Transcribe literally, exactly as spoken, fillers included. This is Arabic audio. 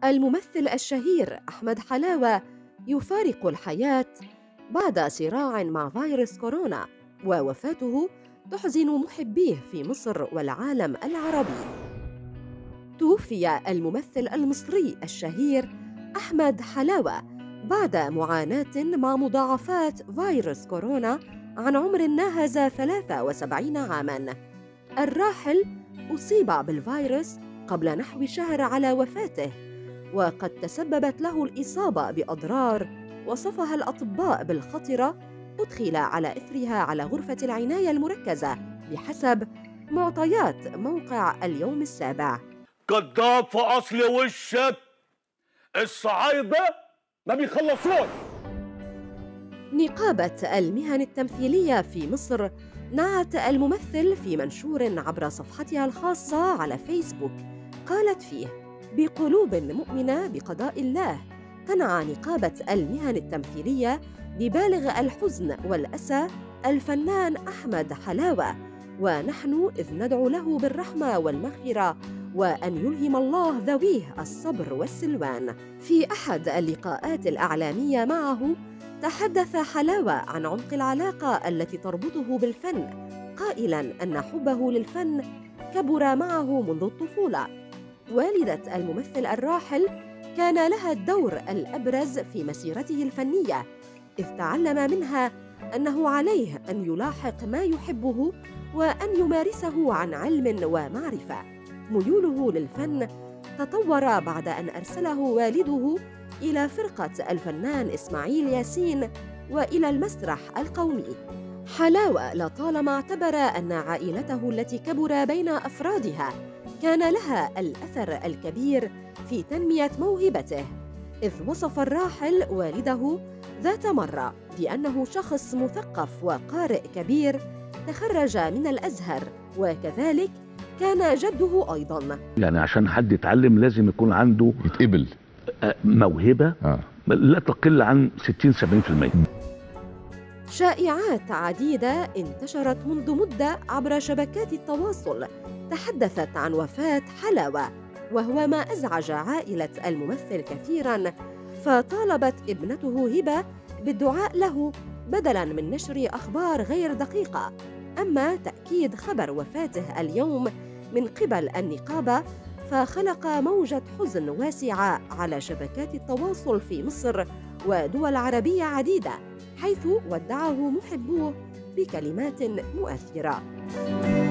الممثل الشهير أحمد حلاوة يفارق الحياة بعد صراع مع فيروس كورونا، ووفاته تحزن محبيه في مصر والعالم العربي. توفي الممثل المصري الشهير أحمد حلاوة بعد معاناة مع مضاعفات فيروس كورونا عن عمر ناهز ثلاثة وسبعين عاماً. الراحل أصيب بالفيروس قبل نحو شهر على وفاته، وقد تسببت له الإصابة بأضرار وصفها الأطباء بالخطرة، أدخل على إثرها على غرفة العناية المركزة بحسب معطيات موقع اليوم السابع. كداب في أصل وشك، الصعايدة ما بيخلصوش. نقابة المهن التمثيلية في مصر نعت الممثل في منشور عبر صفحتها الخاصة على فيسبوك، قالت فيه: بقلوب مؤمنة بقضاء الله تنعى نقابة المهن التمثيلية ببالغ الحزن والأسى الفنان أحمد حلاوة، ونحن إذ ندعو له بالرحمة والمغفرة وأن يلهم الله ذويه الصبر والسلوان. في أحد اللقاءات الإعلامية معه تحدث حلاوة عن عمق العلاقة التي تربطه بالفن، قائلاً أن حبه للفن كبر معه منذ الطفولة. والدة الممثل الراحل كان لها الدور الأبرز في مسيرته الفنية، إذ تعلم منها أنه عليه أن يلاحق ما يحبه وأن يمارسه عن علم ومعرفة. ميوله للفن تطور بعد أن أرسله والده إلى فرقة الفنان إسماعيل ياسين وإلى المسرح القومي. حلاوة لطالما اعتبر أن عائلته التي كبر بين أفرادها كان لها الأثر الكبير في تنمية موهبته، إذ وصف الراحل والده ذات مرة بأنه شخص مثقف وقارئ كبير تخرج من الأزهر، وكذلك كان جده أيضاً. يعني عشان حد يتعلم لازم يكون عنده يتقبل موهبة آه. لا تقل عن ستين سبعين بالمئة. شائعات عديدة انتشرت منذ مدة عبر شبكات التواصل تحدثت عن وفاة حلاوة، وهو ما أزعج عائلة الممثل كثيراً، فطالبت ابنته هبة بالدعاء له بدلاً من نشر أخبار غير دقيقة. أما تأكيد خبر وفاته اليوم من قبل النقابة فخلق موجة حزن واسعة على شبكات التواصل في مصر ودول عربية عديدة، حيث ودعه محبوه بكلمات مؤثرة.